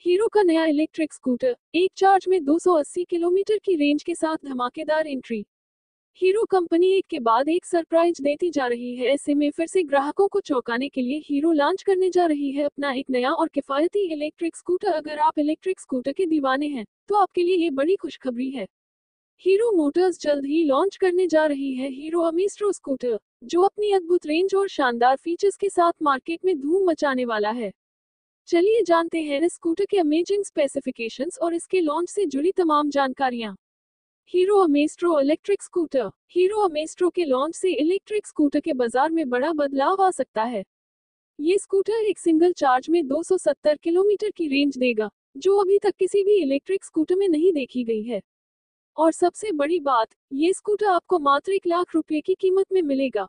Hero का नया electric scooter, एक चार्ज में 280 किलोमीटर की रेंज के साथ धमाकेदार एंट्री। हीरो कंपनी एक के बाद एक सरप्राइज देती जा रही है। ऐसे में फिर से ग्राहकों को चौंकाने के लिए हीरो लॉन्च करने जा रही है अपना एक नया और किफायती इलेक्ट्रिक स्कूटर। अगर आप इलेक्ट्रिक स्कूटर के दीवाने हैं तो आपके लिए ये बड़ी खुशखबरी है। हीरो मोटर्स जल्द ही लॉन्च करने जा रही है हीरो अमेस्ट्रो स्कूटर, जो अपनी अद्भुत रेंज और शानदार फीचर्स के साथ मार्केट में धूम मचाने वाला है। चलिए जानते हैं इस स्कूटर के अमेजिंग स्पेसिफिकेशंस और इसके लॉन्च से जुड़ी तमाम जानकारियां। Hero Maestro electric scooter. Hero Maestro के लॉन्च से इलेक्ट्रिक स्कूटर के बाजार में बड़ा बदलाव आ सकता है। ये स्कूटर एक सिंगल चार्ज में 270 किलोमीटर की रेंज देगा, जो अभी तक किसी भी इलेक्ट्रिक स्कूटर में नहीं देखी गई है। और सबसे बड़ी बात, ये स्कूटर आपको मात्र 1 लाख रुपए की कीमत में मिलेगा।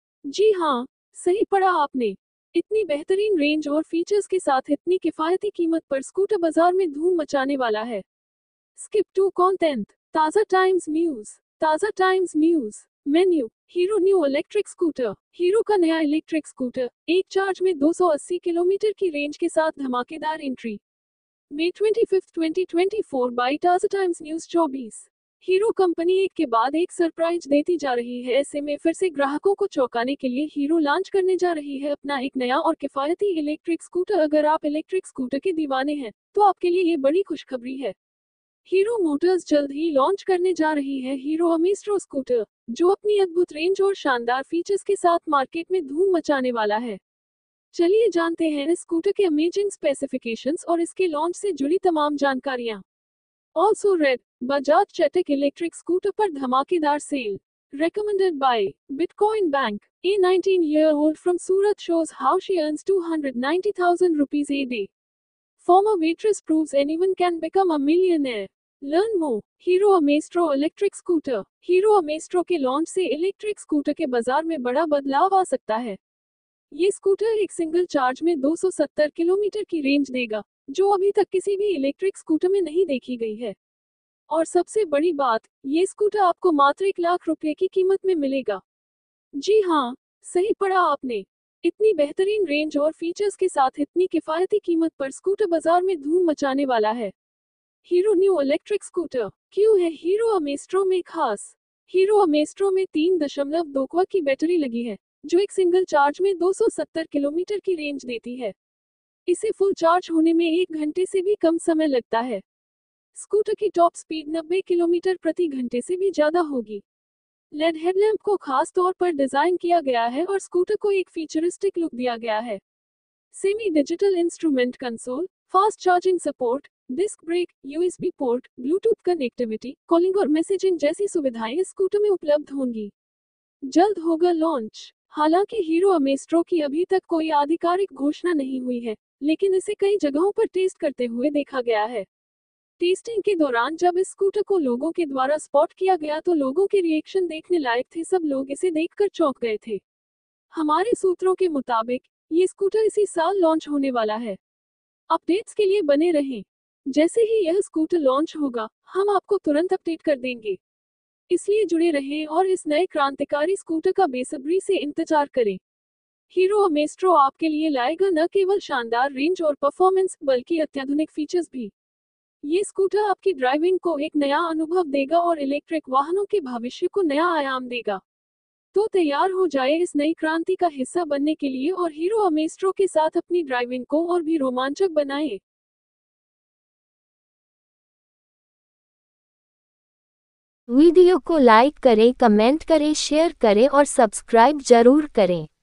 जी हाँ, सही पढ़ा आपने। इतनी बेहतरीन रेंज और फीचर्स के साथ इतनी किफायती कीमत पर स्कूटर बाजार में धूम मचाने वाला है। Skip to content. Taaza Times News. Taaza Times News. Menu. Hero new electric scooter. Hero का नया इलेक्ट्रिक स्कूटर, एक चार्ज में 280 किलोमीटर की रेंज के साथ धमाकेदार entry. May 25, 2024 by Taaza Times News 24। Hero company एक के बाद एक सरप्राइज देती जा रही है। ऐसे में फिर से ग्राहकों को चौंकाने के लिए हीरो लॉन्च करने जा रही है अपना एक नया और किफायती इलेक्ट्रिक स्कूटर। अगर आप इलेक्ट्रिक स्कूटर के दीवाने हैं तो आपके लिए ये बड़ी खुशखबरी है। हीरो मोटर्स जल्द ही लॉन्च करने जा रही है हीरो अमेस्ट्रो स्कूटर, जो अपनी अद्भुत रेंज और शानदार फीचर्स के साथ मार्केट में धूम मचाने वाला है। चलिए जानते हैं इस स्कूटर के अमेजिंग स्पेसिफिकेशंस और इसके लॉन्च से जुड़ी तमाम जानकारियां। Also read, Bajaj Chetak electric scooter पर धमाकेदार sale. Recommended by Bitcoin Bank. A 19-year-old from Surat shows how she earns 290,000 rupees a day. Former waitress proves anyone can become a millionaire. Learn more. Hero Maestro electric scooter. Hero Maestro के launch से electric scooter के बाजार में बड़ा बदलाव आ सकता है। ये स्कूटर एक सिंगल चार्ज में 270 किलोमीटर की रेंज देगा, जो अभी तक किसी भी इलेक्ट्रिक स्कूटर में नहीं देखी गई है। और सबसे बड़ी बात, ये स्कूटर आपको मात्र 1 लाख रुपए की कीमत में मिलेगा। जी हाँ, सही पढ़ा आपने। इतनी बेहतरीन रेंज और फीचर्स के साथ इतनी किफायती कीमत पर स्कूटर बाजार में धूम मचाने वाला है। हीरो न्यू इलेक्ट्रिक स्कूटर क्यों है हीरो अमेस्ट्रो में खास? हीरो अमेस्ट्रो में 3.2 क्वा की बैटरी लगी है, जो एक सिंगल चार्ज में 270 किलोमीटर की रेंज देती है। इसे फुल चार्ज होने में 1 घंटे से भी कम समय लगता है। स्कूटर की टॉप स्पीड 90 किलोमीटर प्रति घंटे से भी ज्यादा होगी। लेड हेडलैम्प को खास तौर पर डिजाइन किया गया है और स्कूटर को एक फीचरिस्टिक लुक दिया गया है। Semi digital instrument console, fast charging support, disc brake, USB port, Bluetooth connectivity, calling और मैसेजिंग जैसी सुविधाएं इस स्कूटर में उपलब्ध होंगी। जल्द होगा लॉन्च। हालांकि हीरो अमेस्ट्रो की अभी तक कोई आधिकारिक घोषणा नहीं हुई है, लेकिन इसे कई जगहों पर टेस्ट करते हुए देखा गया है। टेस्टिंग के दौरान जब इस स्कूटर को लोगों के द्वारा स्पॉट किया गया तो लोगों के रिएक्शन देखने लायक थे। सब लोग इसे देखकर चौंक गए थे। हमारे सूत्रों के मुताबिक ये स्कूटर इसी साल लॉन्च होने वाला है। अपडेट्स के लिए बने रहें। जैसे ही यह स्कूटर लॉन्च होगा, हम आपको तुरंत अपडेट कर देंगे। इसलिए जुड़े रहें और इस नए क्रांतिकारी स्कूटर का बेसब्री से इंतजार करें। हीरो अमेस्ट्रो आपके लिए लाएगा न केवल शानदार रेंज और परफॉर्मेंस, बल्कि अत्याधुनिक फीचर्स भी। ये स्कूटर आपकी ड्राइविंग को एक नया अनुभव देगा और इलेक्ट्रिक वाहनों के भविष्य को नया आयाम देगा। तो तैयार हो जाए इस नई क्रांति का हिस्सा बनने के लिए और हीरो अमेस्ट्रो के साथ अपनी ड्राइविंग को और भी रोमांचक बनाएं। वीडियो को लाइक करें, कमेंट करें, शेयर करें और सब्सक्राइब जरूर करें।